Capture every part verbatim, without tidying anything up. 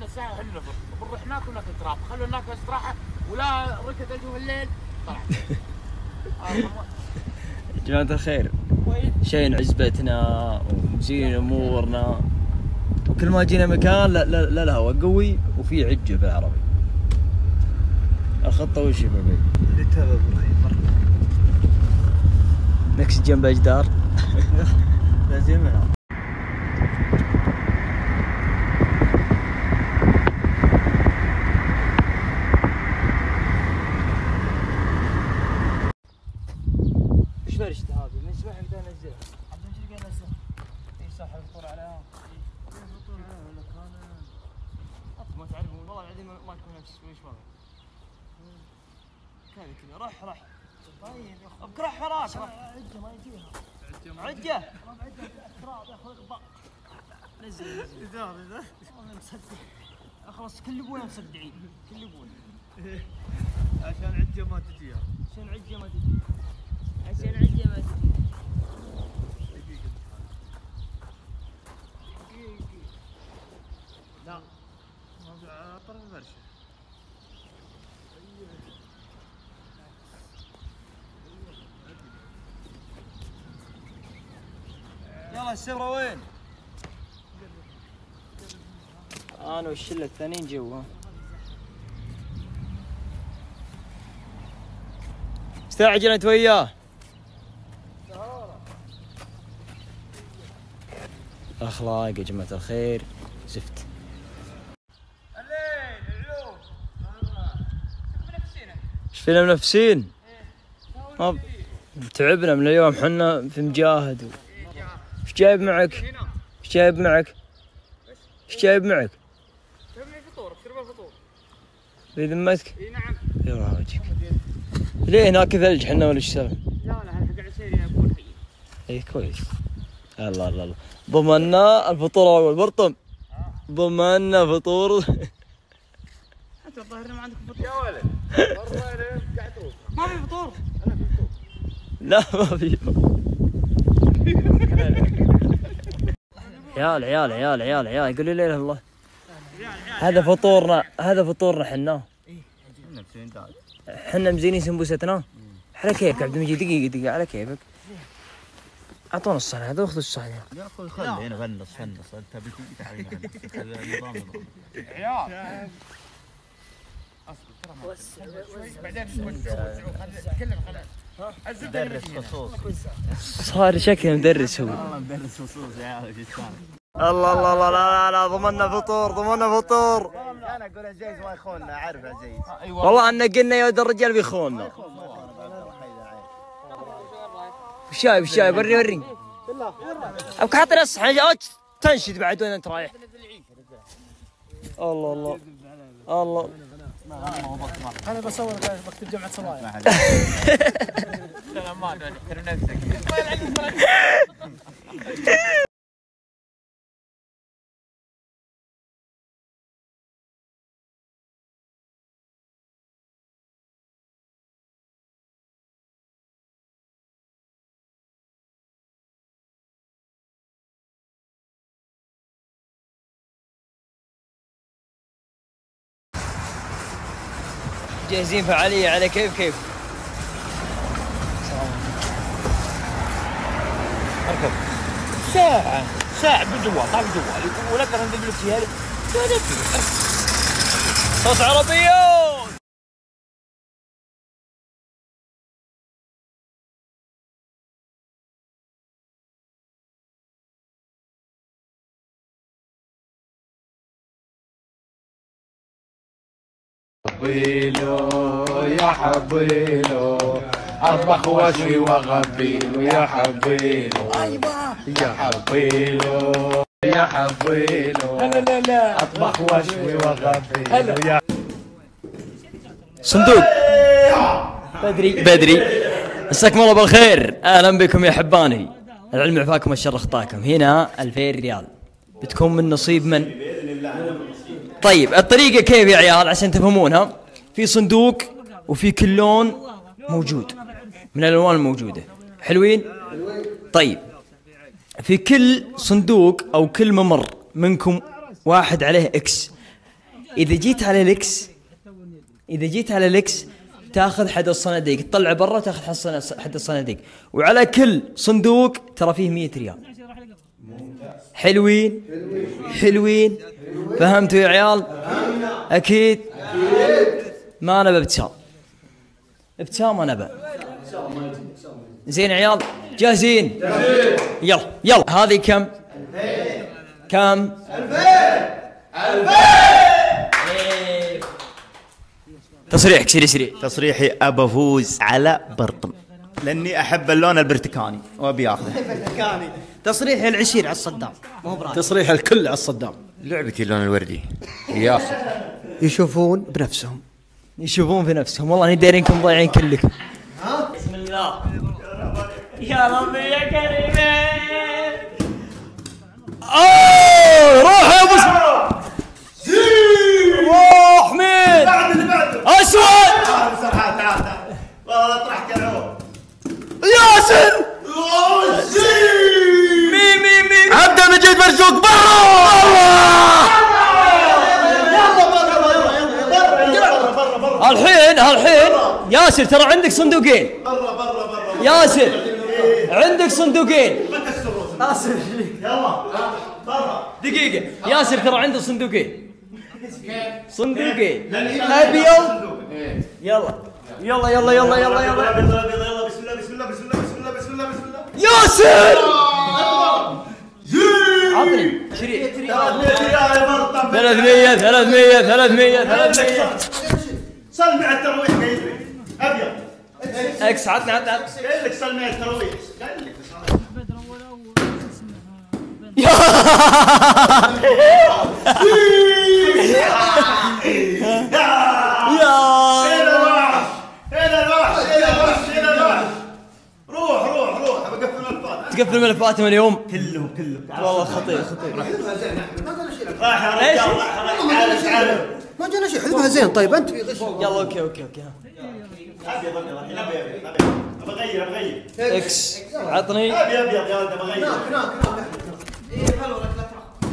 ساعه وحنا بنروح ناكل ناكل تراب، خلوا ناكل استراحه ولا ركض اجوا الليل طلع. يا جماعة الخير شين عزبتنا ومزين امورنا، وكل ما جينا مكان لا لا لا الهواء قوي وفي عجه بالعربي. الخطه وش يا بابي؟ اللي تبى ابراهيم مره نكس جنب اجدار. لازمنا. ايش فرشته هذه؟ من الصباح بدنا ننزلها. عبد المجيد قال نزلها. اي صح الفطور عليها. الفطور عليها ولا كان ما تعرفون والله العظيم ما يكون نفس وش وضع. كذا كذا رح رح. طيب يا اخوي ابك رح وراك رح. عجه ما يجيها. عجه عجه عجه تراب ياخذ غباء. نزل نزل. زار زار. والله مصدق. خلاص كل ابونا مصدعين كل ابونا. عشان عجه ما تجيها. عشان عجه ما تجي. عشان عجه ما تجي. لا موضوع طرف الفرشه. يلا السبره وين؟ انا والشله الثانيين جوا. استعجل انت وياه. اخلاق يا جماعه الخير زفت. الليل العلوم منافسين. ايش فينا منافسين؟ ما تعبنا من اليوم حنا في مجاهد. ايش جايب معك؟ ايش جايب معك؟ ايش جايب معك؟ تبني فطور تشرب الفطور. في ذمتك؟ اي نعم. يا راجل ليه هناك ثلج حنا ولا ايش سوي؟ لا لا هذا حق عسيري يا ابو الحي. اي كويس. الله الله الله ضمنا الفطور اول برطم. ضمنا فطور. انت الظاهر ما عندك فطور يا ولد. والله قاعد تروح. ما في فطور. انا في فطور. لا ما في. عيال عيال عيال عيال عيال يقولوا لي الله هذا فطورنا هذا فطورنا حنا. حنا مزينين سمبوستنا على كيفك عبد المجيد. دقيقة دقيقة على كيفك. اعطونا الصحن هذا واخذوا الصحن. يا اخوي خلي هنا فنص فنص انت بتجي تعال هنا نظام نظام. عيال بعدين كلنا خلاص. مدرس خصوص. صار شكله مدرس هو. والله مدرس خصوص يا عيال ايش الله الله الله لا لا ضمنا فطور ضمنا فطور. انا اقول عزيز ما يخوننا اعرف عزيز. والله ان قلنا يا ولد الرجال بيخوننا. بالشاي بالشاي وري وري. ابك حاط لي الصحن تنشد بعد وين انت رايح؟ الله الله الله. انا بصور مكتب جامعه صلاح. لا ما احترم نفسك. جاهزين فعالية على كيف كيف. اركب ساعة ساعة بالجوال طالع بالجوال ولا اقدر انزل بالسيارة. صوت عربيون. حبيلو يا حبيلو اطبخ واشوي واغبيلو يا حبيلو يا حبيلو يا حبيلو لا لا لا اطبخ واشوي واغبيلو يا صندوق بدري بدري. مساكم الله بالخير. اهلا بكم يا حباني. العلم عفاكم والشر اخطاكم. هنا ألفين ريال بتكون من نصيب من. طيب الطريقة كيف يا عيال عشان تفهمونها؟ في صندوق وفي كل لون موجود من الألوان الموجودة. حلوين؟ طيب في كل صندوق أو كل ممر منكم واحد عليه إكس. اذا جيت على الاكس اذا جيت على الاكس تاخذ حد الصناديق، تطلع برا تاخذ حد الصناديق، وعلى كل صندوق ترى فيه مية ريال. حلوين حلوين فهمتوا يا عيال؟ اكيد ما نبى ابتسام، ابتسام ما نبى. زين عيال جاهزين؟ يلا يلا. هذه كم؟ كم؟ تصريحك سريع سريع. تصريحي ابى افوز على برطم لاني احب اللون البرتكاني وابي اخذه. برتكاني. تصريحي العشير على الصدام، مو برايي. تصريح الكل على الصدام. لعبتي اللون الوردي. ياسر. يشوفون بنفسهم. يشوفون في نفسهم. والله اني دايرينكم ضايعين كلكم. بسم الله. يا ربي يا كريم. اوه روح يا ابو روح مين؟ بعد اللي بعده اسود. تعال تعال تعال والله طرحت العود. ياسر. مين مين مين؟ عبد المجيد مرزوق برا. الحين الحين ياسر ترى عندك صندوقين. برا برا برا ياسر عندك صندوقين. ياسر يلا برا. دقيقة ياسر ترى عنده صندوقين. صندوقين أبيض. يلا يلا يلا يلا يلا يلا بسم الله بسم الله بسم الله بسم الله بسم الله بسم الله. ياسر عطني شريك. ثلاثمية ثلاثمية ثلاثمية ثلاثمية. صل مع الترويح قايل لك ابيض. اكس عطني عطني عطني. قايل لك صل مع الترويح قايل لك. يا هنا الوحش هنا الوحش هنا الوحش هنا الوحش. روح روح روح بقفل الملفات. تقفل ملفاتهم اليوم كلهم كلهم. والله خطير خطير. راح يا رجال راح تعال. ما جانا شيء. حذفها زين. طيب انت في غش. يلا اوكي اوكي اوكي. ابيض ابيض الحين ابيض ابيض ابى اغير ابى اغير. اكس عطني. ابيض ابيض يا ولد ابى اغير. هناك هناك هناك. ايه حلو لك لا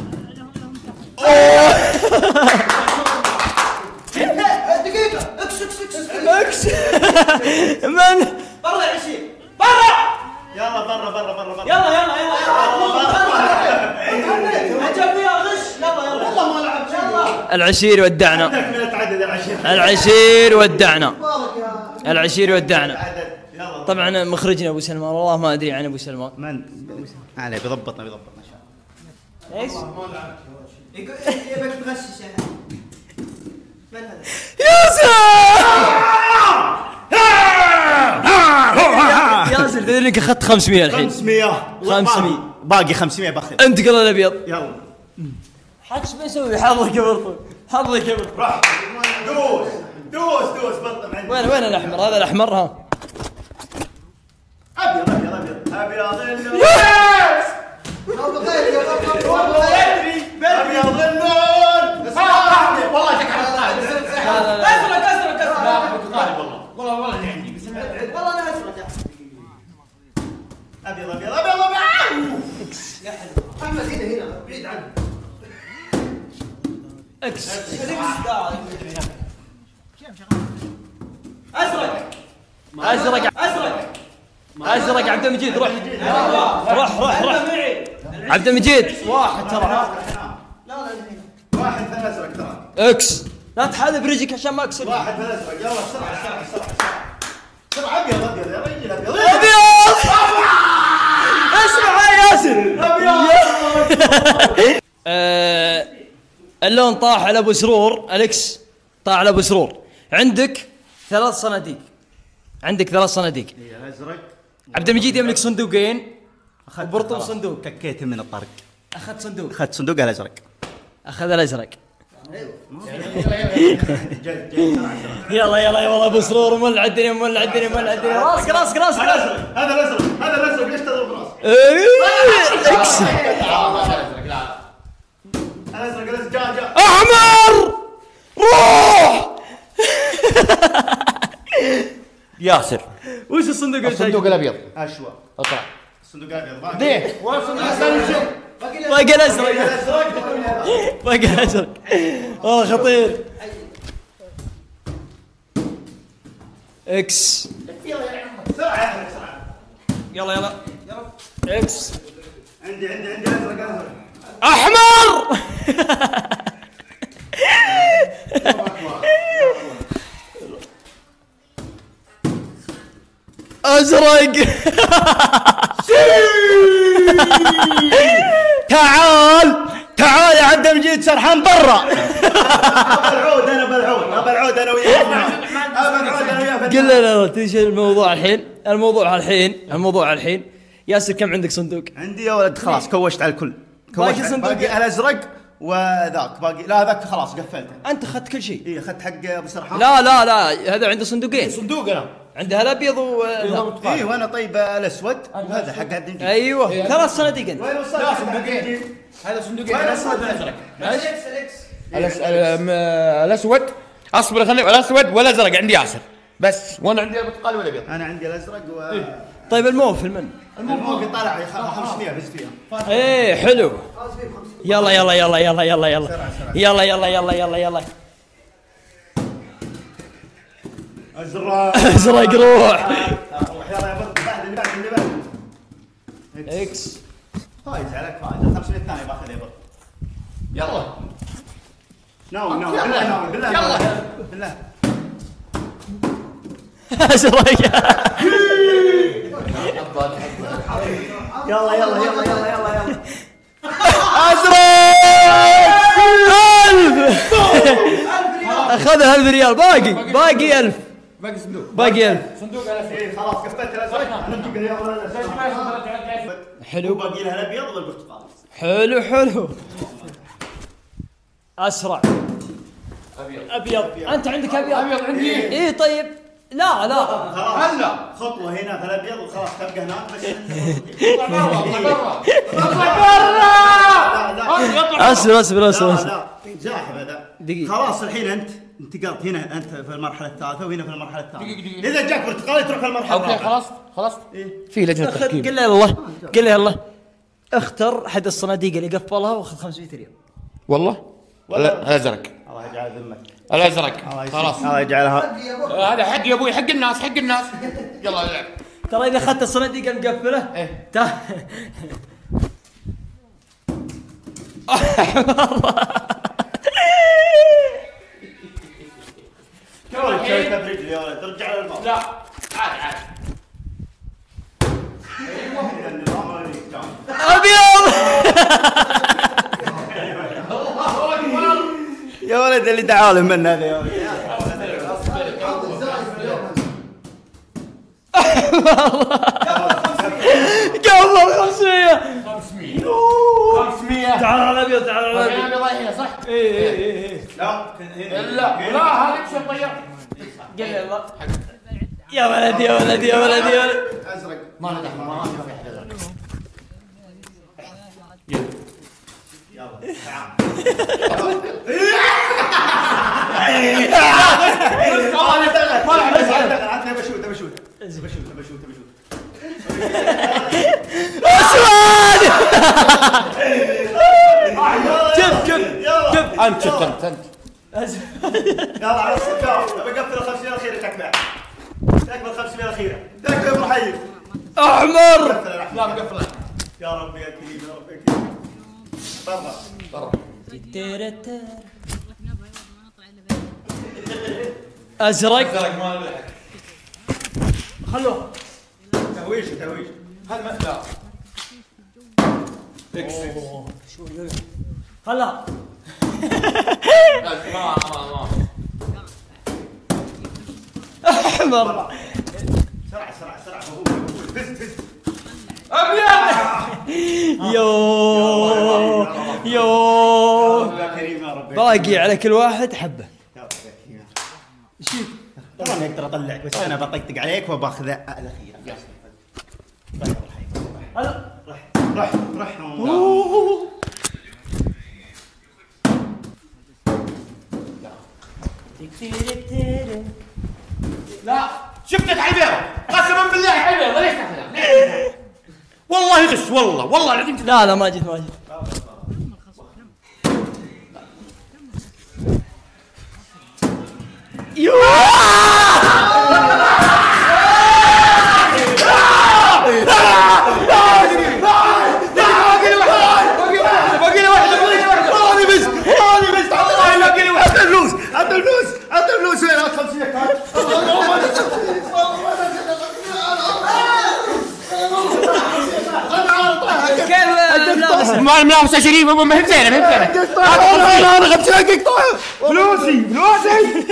تروح. دقيقة. اكس اكس اكس اكس من؟ برا يا عشير. برا. يلا برا برا برا برا. يلا يلا يلا. عجبني يا غش. يلا يلا. والله ما لعبت. يلا. العشير ودعنا. عندك من تعدد العشير. العشير ودعنا. مبارك يا. العشير ودعنا. تعدد. يلا. طبعا مخرجنا ابو سلمان والله ما ادري عن ابو سلمان. من؟ عليه بيضبطنا بيضبطنا ان شاء الله. ايش؟ يبيك تغشش يا من هذا؟ ياسر ياسر تدري انك اخذت خمسمية الحين. خمسمية خمسمية. باقي خمسمية باخذ. انت قل الابيض. يلا حدش بيسوي حظك يا برطو. حظك يا برطو. روح دوس دوس دوس بطم عندي. وين وين الاحمر؟ هذا الاحمر ها. ابيض ابيض ابيض ابيض. يس. والله غير يا رب. والله ابيض اللون. والله جاك على الطاير. ازرق ازرق ازرق. والله والله والله اللي عندي بس والله انا ازرق. ابيض ابيض ابيض ابيض. يا حلو. احمد هنا هنا بعيد عنه. اكس. ازرق ازرق ازرق ازرق. عبد المجيد روح روح روح روح. عبد المجيد واحد ترى. لا لا هنا. واحد ثلاث ازرق ترى. اكس لا تحالف برجلك عشان ما اكسر. واحد ثلاث ازرق. يلا بسرعه بسرعه بسرعه بسرعه. ابيض ابيض يا رجل ابيض ابيض. اسمع يا ياسر. ابيض. اللون طاح على ابو سرور. اليكس طاح على ابو سرور. عندك ثلاث صناديق. عندك ثلاث صناديق. الازرق. عبد المجيد يملك صندوقين. اخذت وبرطم صندوق. ككيت من الطرق. اخذ صندوق. اخذت صندوق الازرق. اخذ الازرق. يلا يلا يا والله ابو سرور مولع الدنيا مولع الدنيا مولع الدنيا. راسك راسك راسك راسك. هذا الازرق هذا الازرق ليش تضرب راسك؟ اكس. الازرق الازرق جاء جاء. احمر روح. ياسر. وش الصندوق؟ الصندوق الابيض. اشوى. اطلع. الصندوق الابيض باقي. ليه؟ وين الصندوق الثاني؟ باقي الازرق باقي الازرق والله خطير. اكس بسرعه يا اخي بسرعه. يلا يلا اكس. عندي عندي عندي ازرق ازرق احمر. ازرق. تعال تعال يا عبد المجيد سرحان برا. بالعود انا بالعود بالعود انا وياه. بالعود انا وياه. قل لنا تدري الموضوع الحين الموضوع الحين الموضوع الحين ياسر كم عندك صندوق؟ عندي يا ولد خلاص كوشت على الكل. باقي كوشت صندوق. باقي الازرق وذاك باقي لا ذاك خلاص قفلته. انت اخذت كل شيء. اي اخذت حق ابو سرحان. لا لا لا هذا عنده صندوقين. صندوق انا عنده الابيض و اي وانا طيب الاسود وهذا حق عبد المجيد. ايوه ثلاث صناديق انت. وين وصلت؟ لا صندوقين. هذا صندوقين وين الاسود وصلت؟ والازرق. ماشي الأس- الم- الاسود اصبر خليني الاسود والازرق عندي ياسر بس. وانا عندي البرتقالي والابيض. انا عندي الازرق و طيب الموفل من؟ الموقع طلع خمسمية بس فيها. ايه حلو. يلا يلا يلا يلا يلا يلا يلا يلا يلا يلا يلا ازرق ازرق روح. روح يلا يا برد. بعد اللي بعد اللي بعد. اكس. فايز عليك فايز. خمسمية الثانية باخذ يا برد. يلا ناوي ناوي يلا. بالله ناوي بالله يلا. ناوي. بالله. ازرق. يلا يلا يلا يلا يلا يلا. ألف. اخذها ألف ريال. باقي باقي ألف. باقي صندوق باقي ألف. صندوق الاسود. إيه خلاص قفلت الازرق. انا بجيب اليوم حلو. باقي لها الابيض والبرتقالي. حلو حلو. اسرع. ابيض ابيض. انت عندك ابيض. ابيض عندي. ايه طيب. لا لا خلاص هلا خطوه هنا في الابيض وخلاص تبقى هناك بس. اطلع برا اطلع برا لا لا اصبر اصبر اصبر لا اصبر. لا زاحف هذا. دقيقة. خلاص الحين انت انتقلت هنا انت في المرحله الثالثه وهنا في المرحله الثالثه. دقيقة، دقيقة. اذا جاك برتقالي تروح في المرحله اوكي الرابعه. خلاص خلاص في لجنه اخذ تحكيم. قل له يلا قل له يلا اختر احد الصناديق اللي قفلها واخذ خمسمية ريال. والله لا الازرق الله يجعل ذمك. الازرق الله يسلمك. خلاص الله يجعلها. آه، هذا حق يا ابوي حق الناس حق الناس. يلا العب. ترى اذا اخذت الصناديق المقفله إيه. تا- كيف تسوي برجلي يا ولد رجع للماضي. لا عادي عادي. النظام ولا الإسلام؟ ابيض. الله اكبر. يا ولد اللي دعاله من هذا يا ولد. قفل خمسمية. خمسمية خمسمية. تعال على الابيض تعال على الابيض. الابيض هنا صح؟ ايه ايه ايه ايه. لا هنا. لا لا هذا شو طير. قل يلا يا ولد يا ولد يا ولد يا ولد. ازرق. ما له دخل ما في احد ازرق. يلا تعال. ما له بس دخل. دخل عطني بشوت بشوت بشوت بشوت بشوت. اسود. شوف شوف شوف انت شفت انت انت. يلا على الصفار بقفل الخمسمية الأخيرة تكبع. تكبر الخمسمية الأخيرة. تكبر ابو حي. احمر. قفل الأحمر. لا مقفل. يا ربي يا كريم يا ربي يا كريم. برا. برا. ازرق. ازرق ما له لحق. خلوه. تهويش تهويش. هذا ما لا. اكس خلها. ما ما ما. احمر. سرعة سرعة سرعة مهول مهول. فز فز. ابيض. يو يو يا كريم يا ربي. باقي على كل واحد حبه. يا ربي يا كريم. شوف. ترى اقدر اطلعك بس انا بطقطق عليك وباخذ الاخيره. يلا. هلا رح رح رح. لا شفتك على البيضة قسما بالله على البيضة ليش تاخذها؟ والله غش والله والله العظيم. لا لا ما جيت ما جيت. باقي لي واحده باقي لي واحده هذه بس هذه بس باقي لي واحده. عطى فلوس عطى فلوس عطى فلوس وين هات خمسمية كارت. ما المنافسه شريفه ما هي زينه ما هي زينه. انا انا خمسين قطعه فلوسي فلوسي.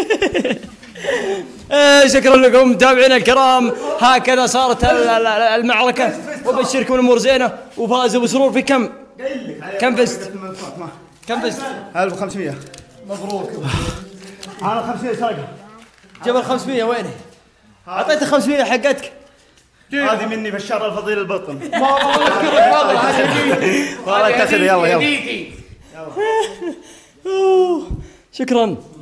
آه شكرا لكم متابعينا الكرام، هكذا صارت ال- ال- المعركة، وبشركم الأمور زينة وفاز أبو سرور في كم؟ كم فزت؟ كم فزت؟ ألف وخمسمية. مبروك. انا خمسمية ساقه. جبل خمسمية وينه؟ أعطيته خمسمية حقتك. هذه مني بشار الفضيل البطن. والله والله تاخذ يلا يلا. شكرا.